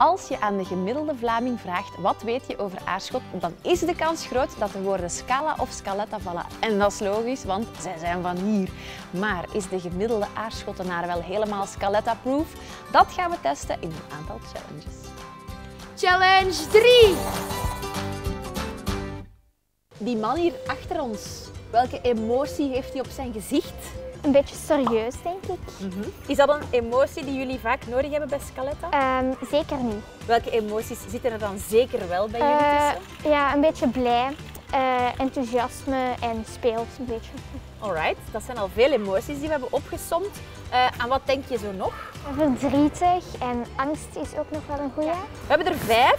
Als je aan de gemiddelde Vlaming vraagt wat weet je over Aarschot, dan is de kans groot dat de woorden Scala of Scaletta vallen. En dat is logisch, want zij zijn van hier. Maar is de gemiddelde Aarschottenaar wel helemaal Scaletta-proof? Dat gaan we testen in een aantal challenges. Challenge 3! Die man hier achter ons, welke emotie heeft hij op zijn gezicht? Een beetje serieus, denk ik. Is dat een emotie die jullie vaak nodig hebben bij Scaletta? Zeker niet. Welke emoties zitten er dan zeker wel bij jullie tussen? Ja, een beetje blij, enthousiasme en speels een beetje. Alright, dat zijn al veel emoties die we hebben opgesomd. Aan wat denk je zo nog? Verdrietig en angst is ook nog wel een goeie. We hebben er 5.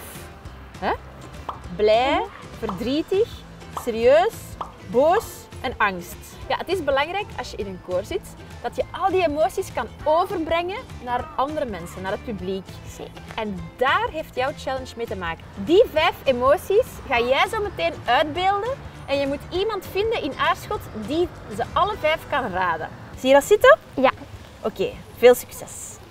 Blij, verdrietig, serieus, boos en angst. Ja, het is belangrijk als je in een koor zit, dat je al die emoties kan overbrengen naar andere mensen, naar het publiek. Zeker. En daar heeft jouw challenge mee te maken. Die 5 emoties ga jij zo meteen uitbeelden en je moet iemand vinden in Aarschot die ze alle 5 kan raden. Zie je dat zitten? Ja. Oké, veel succes.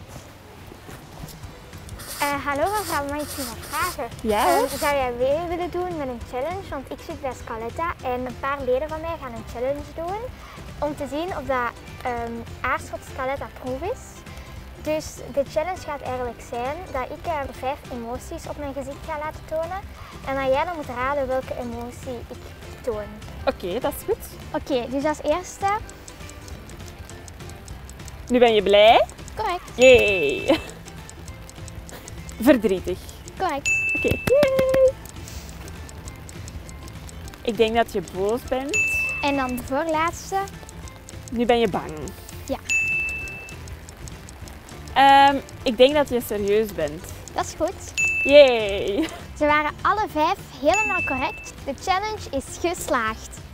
Hallo mevrouw, mag ik u wat vragen? Ja? Zou jij mee willen doen met een challenge? Want ik zit bij Scaletta en een paar leden van mij gaan een challenge doen om te zien of dat Aarschot Scaletta proef is. Dus de challenge gaat eigenlijk zijn dat ik 5 emoties op mijn gezicht ga laten tonen en dat jij dan moet raden welke emotie ik toon. Oké, dat is goed. Oké, dus als eerste... Nu ben je blij? Correct. Yay! Verdrietig. Correct. Oké. Yay! Ik denk dat je boos bent. En dan de voorlaatste. Nu ben je bang. Ja. Ik denk dat je serieus bent. Dat is goed. Yay! Ze waren alle 5 helemaal correct. De challenge is geslaagd.